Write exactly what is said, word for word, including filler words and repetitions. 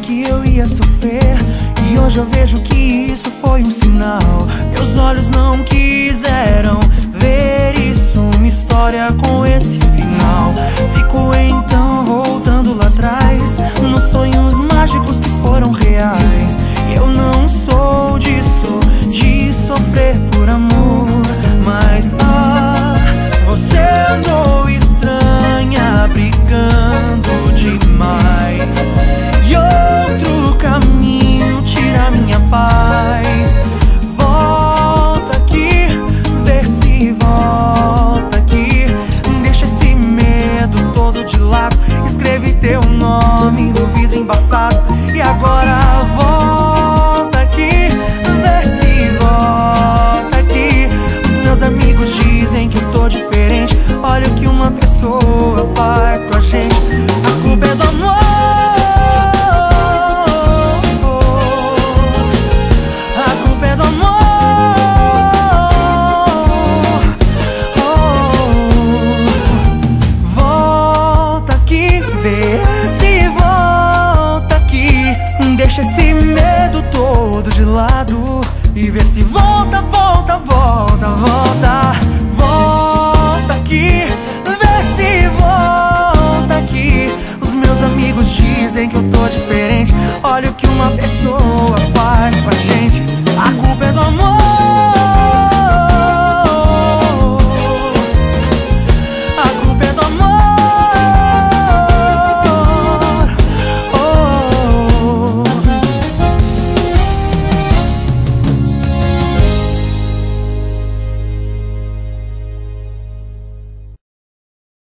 que eu ia sofrer, e hoje eu vejo que isso foi um sinal. Meus olhos não quiseram ver isso, uma história com esse final. Fico então voltando lá atrás, nos sonhos mágicos que foram reais. E eu não sou disso, de sofrer por amor, mas ah, você andou estranha, brigando demais, e outro caminho tira minha paz. Volta aqui, vê se volta aqui, deixa esse medo todo de lado. Escreve teu nome no vidro embaçado, e agora volta aqui, vê se volta aqui. Os meus amigos dizem que eu tô diferente, olha o que uma pessoa faz com a gente. A culpa é do amor, a culpa é do amor. Oh, volta aqui, vê se volta aqui, deixa esse medo todo de lado, e vê se volta, volta, volta, volta.